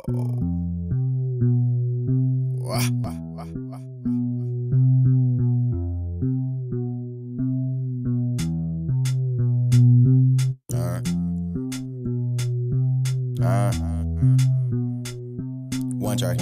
Onetre.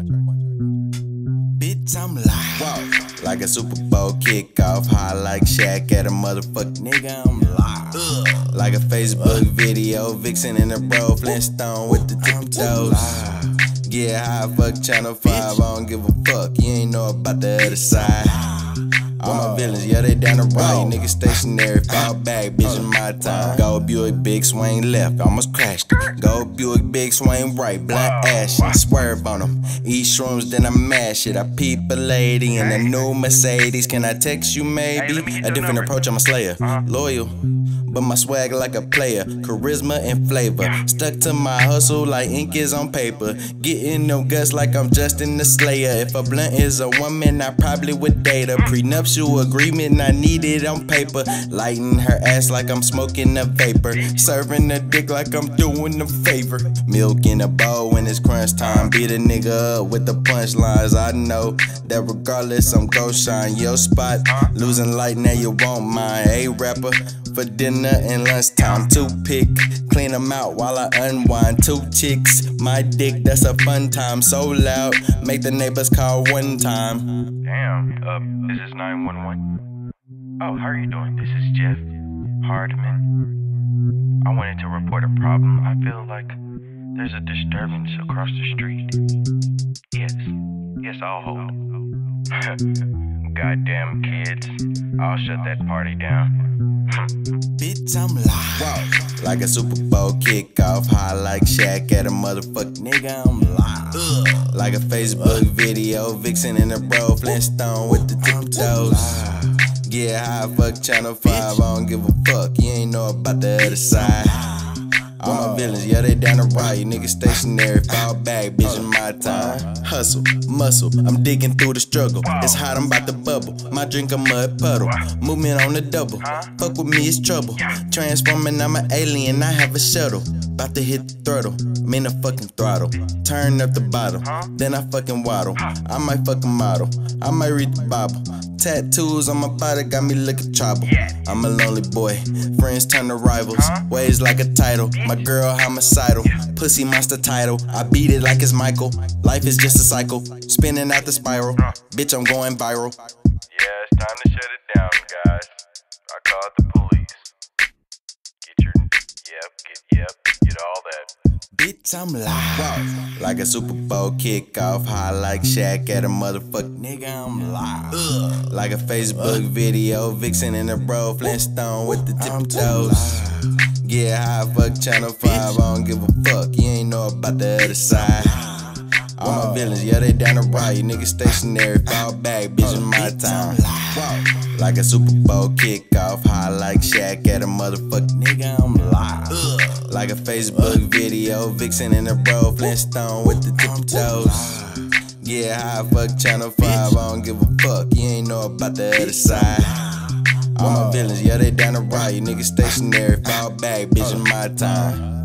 Bitch, I'm live. Like a Super Bowl kickoff, high like Shaq at a motherfucking nigga, I'm live. Like a Facebook video, Vixen in a bro, Flintstone with the tippy toes. Get high, fuck Channel 5, I don't give a fuck, you ain't know about the other side. All my villains, yeah, they down the road. Niggas stationary, fall back, bitch, in my time. Go Buick, big swing left, almost crashed. Go Buick, big swing right, black ash. Swerve on them, eat shrooms, then I mash it. I peep a lady in a new Mercedes. Can I text you maybe? A different approach, I'm a slayer. Loyal, but my swag like a player. Charisma and flavor, stuck to my hustle like ink is on paper. Getting no guts like I'm Justin the Slayer. If a blunt is a woman, I probably would date her. Prenuptial agreement, I need it on paper. Lighting her ass like I'm smoking a vapor. Serving a dick like I'm doing a favor. Milk in a bowl when it's crunch time. Beat a nigga up with the punchlines. I know that regardless, I'm gon' shine your spot. Losing light, now you won't mind. A rapper for dinner and lunchtime. Toothpick, clean them out while I unwind. 2 chicks, my dick, that's a fun time. So loud, make the neighbors call one time. Damn, is this 911? Oh, how are you doing? This is Jeff Hardman. I wanted to report a problem. I feel like there's a disturbance across the street. Yes, I'll hold. Goddamn kids, I'll shut that party down. Bitch, I'm live. Like a Super Bowl kickoff, high like Shaq at a motherfucking nigga, I'm live. Like a Facebook video, Vixen in a bro, Flintstone with the tippy toes. Get high, fuck Channel 5, I don't give a fuck, you ain't know about the other side. All my villains, yeah, they down the road. You niggas stationary, fall back, bitch, in my time. Hustle, muscle, I'm digging through the struggle. It's hot, I'm about to bubble. My drink a mud puddle. Movement on the double. Fuck with me, it's trouble. Transforming, I'm an alien, I have a shuttle. About to hit the throttle, mean the fucking throttle. Turn up the bottle, then I fucking waddle. I might fucking model, I might read the Bible. Tattoos on my body got me looking trouble. I'm a lonely boy, friends turn to rivals. Waves like a title, my girl homicidal. Pussy monster title, I beat it like it's Michael. Life is just a cycle, spinning out the spiral. Bitch, I'm going viral. Yeah, it's time to shut it down, guys. I called the police. Get all that. Bitch, I'm live. Like a Super Bowl kickoff, high like Shaq at a motherfucking nigga, I'm live. Like a Facebook video, Vixen in a bro, Flintstone with the tippy toes. Get high, fuck Channel 5, I don't give a fuck, you ain't know about the other side. All my villains, yeah, they down the road. You niggas stationary, fall back, bitch, in my time. Like a Super Bowl kickoff, high like Shaq at a motherfucking nigga, I'm live. Like a Facebook video, Vixen in a bro, Flintstone with the tippy toes. Get high, fuck Channel 5, I don't give a fuck, you ain't know about the other side. All my villains, yeah, they down the road. You niggas stationary, fall back, bitch, in my time.